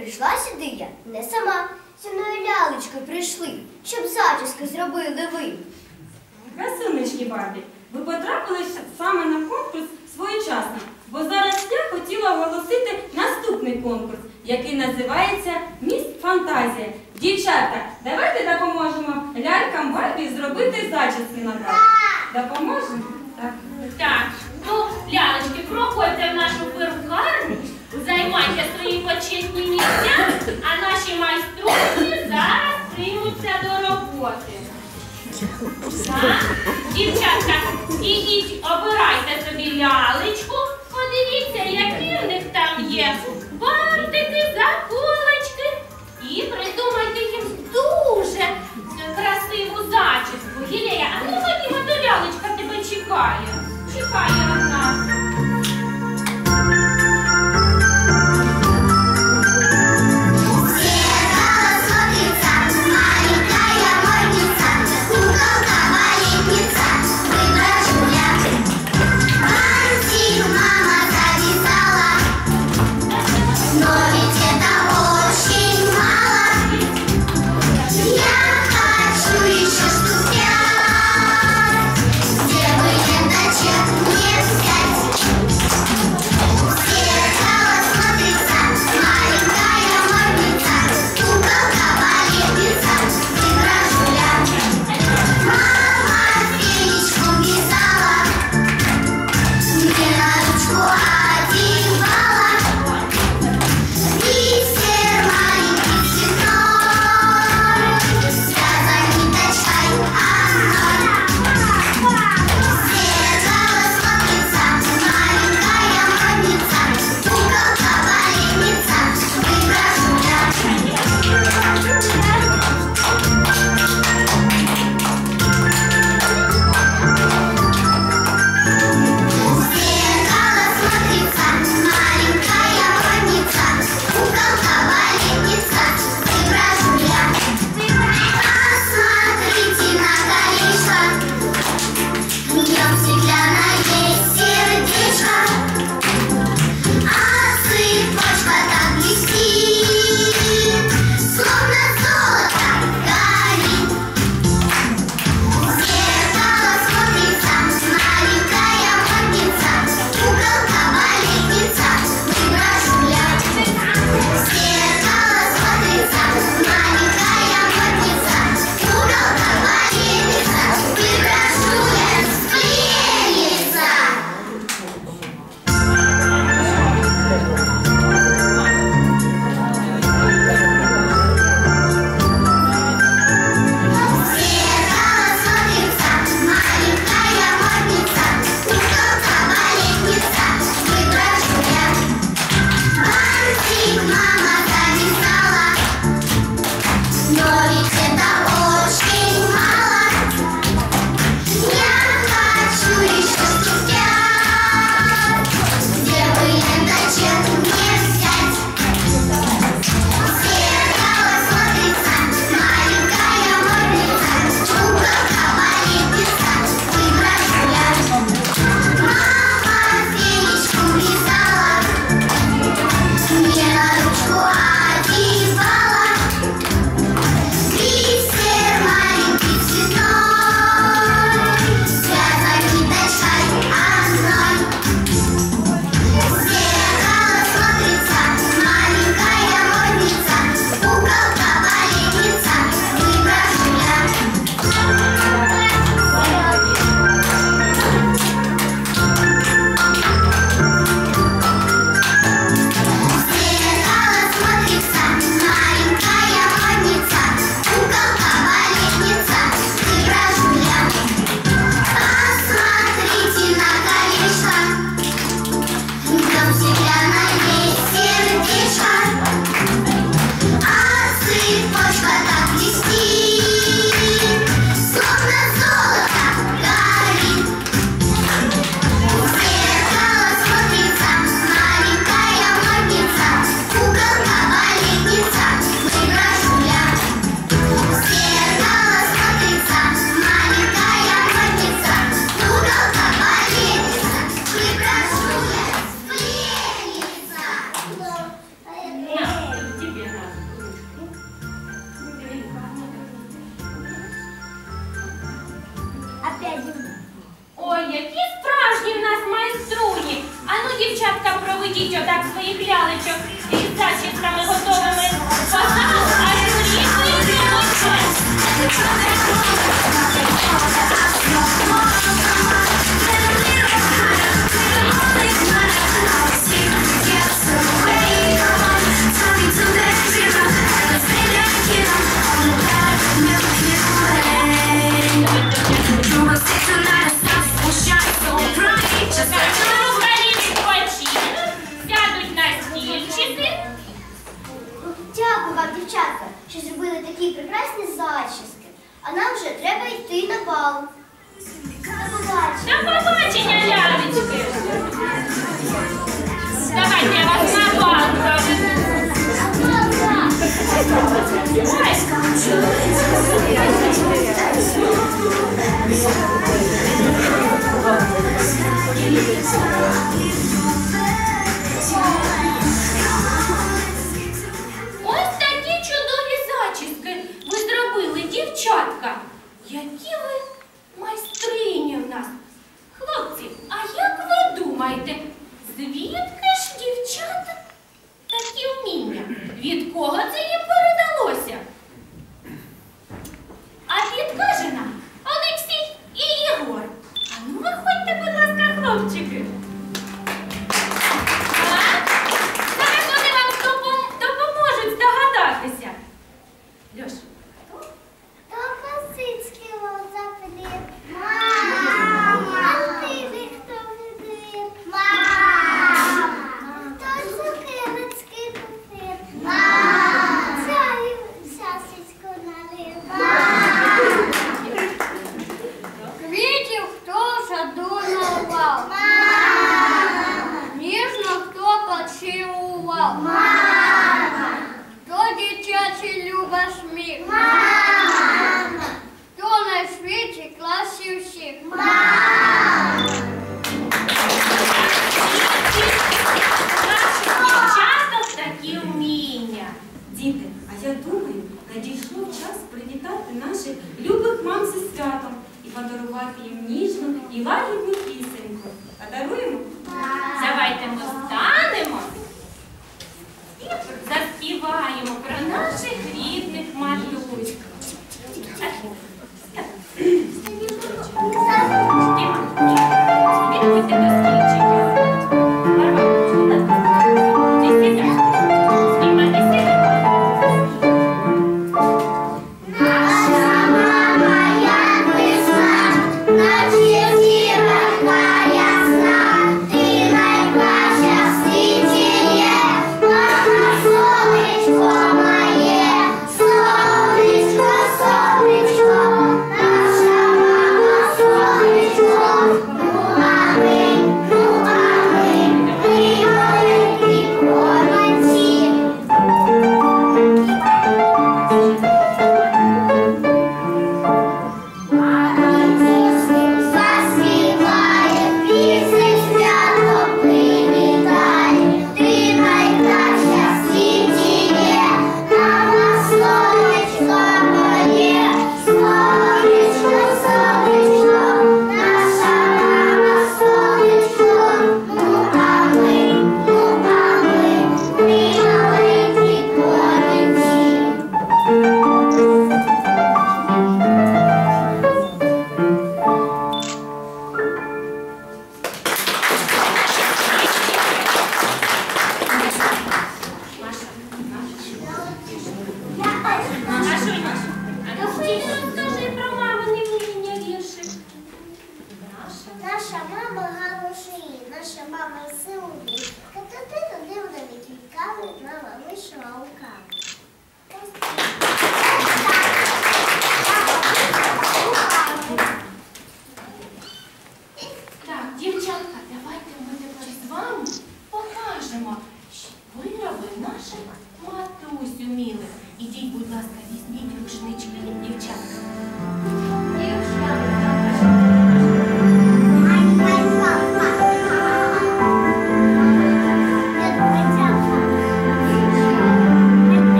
Прийшла сюди я не сама. Зі мною лялечки прийшли, щоб зачіски зробили ви. Красунечки Барбі, ви потрапили саме на конкурс своєчасно, бо зараз я хотіла оголосити наступний конкурс, який називається «Міс Фантазія». Дівчата, давайте допоможемо лялькам Барбі зробити зачіски на Барбі. Допоможемо? Так. Так, ну, лялечки, проходьте в нашу перукарню, займайте свої почесні місця, а наші майструсі зараз приймуться до роботи. Так, дівчатка, ідіть, обирайте собі лялечку, подивіться, які в них там є бантики, заколочки, і придумайте їм дуже красиву зачіску. Гілея, а ну ходімо, до лялечка тебе чекає. Чекає на нас. Покладіть отак своїх лялечок із зачісками готовими. Позаду аж різні сядуть на стільчики. Дякую вам, дівчатка, що зробили такі прекрасні зачіски. А нам вже треба йти на бал. До побачення. До побачення, лялечки. Давайте я вас на бал проведу. Ось такі чудові зачіски ви зробили, дівчатка. Які ви майстрині в нас. Хлопці, а як ви думаєте, звідки ж дівчата такі вміння? Від кого це їм передалося? А підкаже нам Олексій і Єгор. А ну виходьте, будь ласка, хлопчики. Так? Зараз вони вам допоможуть здогадатися. Льош, хто? Хто косички запалив? Мама! А ти хто видив? Мама! Хто цукерочки купив? Мама! Чаю чашечку налив? Мама! Квітів хто в саду нарвав? Мама! Ніжно хто поцілував? Мама! Хто дитячий любить сміх? Мама! Хто на світі класі всіх? Мама! Дівчаток такі вміння. Діти, а я думаю, надійшов час привітати наших любих мам зі святом і подарувати їм ніжну і лагідну пісеньку. А даруємо? Давайте ми станемо і заспіваємо про наших